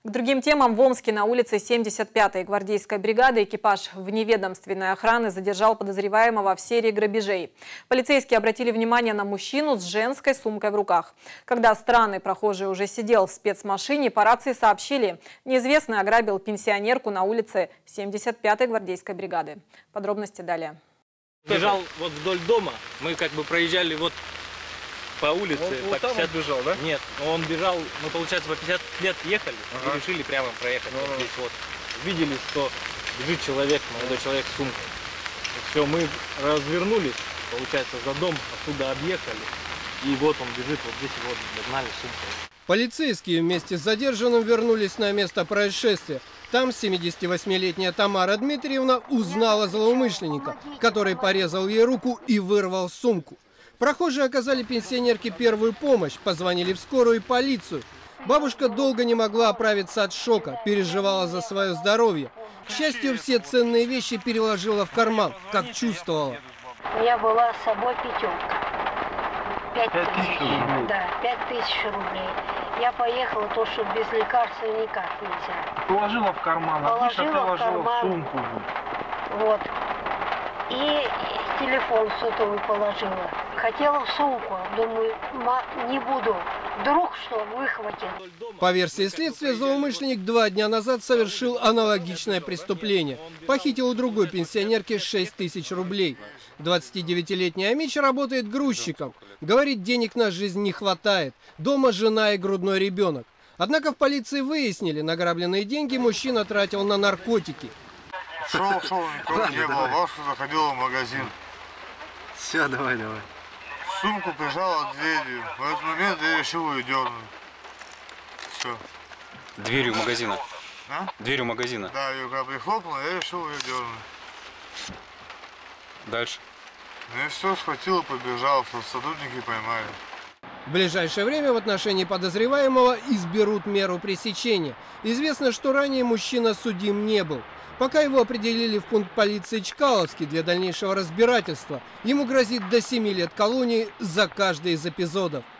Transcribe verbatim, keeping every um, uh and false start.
К другим темам. В Омске на улице семьдесят пятой гвардейской бригады экипаж вневедомственной охраны задержал подозреваемого в серии грабежей. Полицейские обратили внимание на мужчину с женской сумкой в руках. Когда странный прохожий уже сидел в спецмашине, по рации сообщили, неизвестный ограбил пенсионерку на улице семьдесят пятой гвардейской бригады. Подробности далее. Бежал вот вдоль дома, мы как бы проезжали вот по улице. Он, по вот там он бежал, да? Нет, он бежал, мы, получается, по пятьдесят лет ехали, ага. и решили прямо проехать. Ага. Вот здесь вот. Видели, что бежит человек, молодой человек с сумкой. Все, мы развернулись, получается, за дом, оттуда объехали. И вот он бежит, вот здесь вот догнали сумкой. Полицейские вместе с задержанным вернулись на место происшествия. Там семидесятивосьмилетняя Тамара Дмитриевна узнала злоумышленника, который порезал ей руку и вырвал сумку. Прохожие оказали пенсионерке первую помощь, позвонили в скорую и полицию. Бабушка долго не могла оправиться от шока, переживала за свое здоровье. К счастью, все ценные вещи переложила в карман, как чувствовала. У меня была с собой пятерка. Пять тысяч рублей. Да, пять тысяч рублей. Я поехала, то, что без лекарства никак нельзя. Положила в карман, а ты положила в карман. Сумку. Вот. И телефон сотовый положила. Хотела в сумку, думаю, не буду. Вдруг что, выхватит. По версии следствия, злоумышленник два дня назад совершил аналогичное преступление. Похитил у другой пенсионерки шесть тысяч рублей. двадцатидевятилетний Амич работает грузчиком. Говорит, денег на жизнь не хватает. Дома жена и грудной ребенок. Однако в полиции выяснили, награбленные деньги мужчина тратил на наркотики. Шел, шел, никого не было. Бабушка заходила в магазин. Все, давай, давай. Сумку прижала к двери. В этот момент я решил ее дернуть. Все. Дверью магазина. А? Дверью магазина. Да, ее когда прихлопнула, я решил ее дернуть. Дальше. Ну и все, схватил и побежал, что сотрудники поймали. В ближайшее время в отношении подозреваемого изберут меру пресечения. Известно, что ранее мужчина судим не был. Пока его определили в пункт полиции Чкаловский для дальнейшего разбирательства, ему грозит до семи лет колонии за каждый из эпизодов.